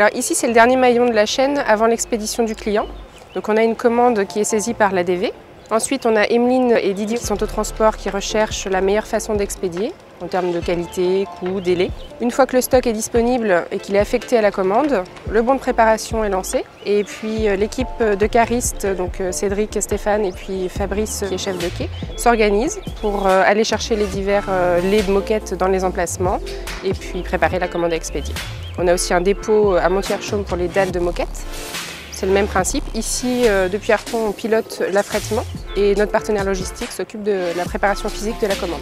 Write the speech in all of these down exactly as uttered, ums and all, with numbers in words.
Alors ici, c'est le dernier maillon de la chaîne avant l'expédition du client. Donc on a une commande qui est saisie par l'A D V. Ensuite, on a Emeline et Didier qui sont au transport, qui recherchent la meilleure façon d'expédier en termes de qualité, coût, délai. Une fois que le stock est disponible et qu'il est affecté à la commande, le bon de préparation est lancé. Et puis l'équipe de caristes, donc Cédric, Stéphane et puis Fabrice, qui est chef de quai, s'organise pour aller chercher les divers laits de moquette dans les emplacements et puis préparer la commande à expédier. On a aussi un dépôt à Montier-Chaume pour les dalles de moquette. C'est le même principe. Ici, euh, depuis Arton, on pilote l'affrètement et notre partenaire logistique s'occupe de la préparation physique de la commande.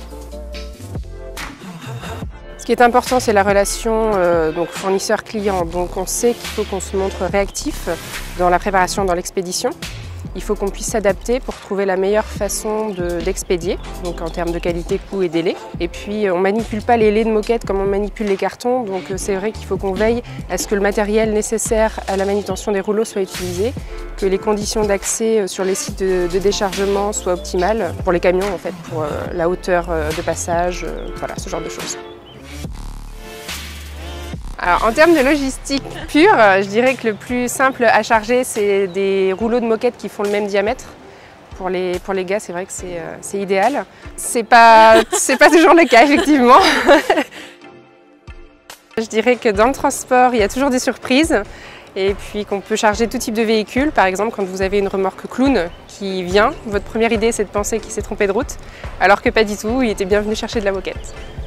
Ce qui est important, c'est la relation euh, donc fournisseur-client. Donc on sait qu'il faut qu'on se montre réactif dans la préparation, dans l'expédition. Il faut qu'on puisse s'adapter pour trouver la meilleure façon d'expédier, donc en termes de qualité, coût et délai. Et puis on ne manipule pas les laits de moquette comme on manipule les cartons, donc c'est vrai qu'il faut qu'on veille à ce que le matériel nécessaire à la manutention des rouleaux soit utilisé, que les conditions d'accès sur les sites de, de déchargement soient optimales pour les camions, en fait, pour euh, la hauteur de passage, euh, voilà, ce genre de choses. Alors, en termes de logistique pure, je dirais que le plus simple à charger, c'est des rouleaux de moquette qui font le même diamètre. Pour les, pour les gars, c'est vrai que c'est euh, idéal. C'est pas, c'est pas toujours le cas, effectivement. Je dirais que dans le transport, il y a toujours des surprises. Et puis qu'on peut charger tout type de véhicule. Par exemple, quand vous avez une remorque clown qui vient, votre première idée, c'est de penser qu'il s'est trompé de route, alors que pas du tout, il était bien venu chercher de la moquette.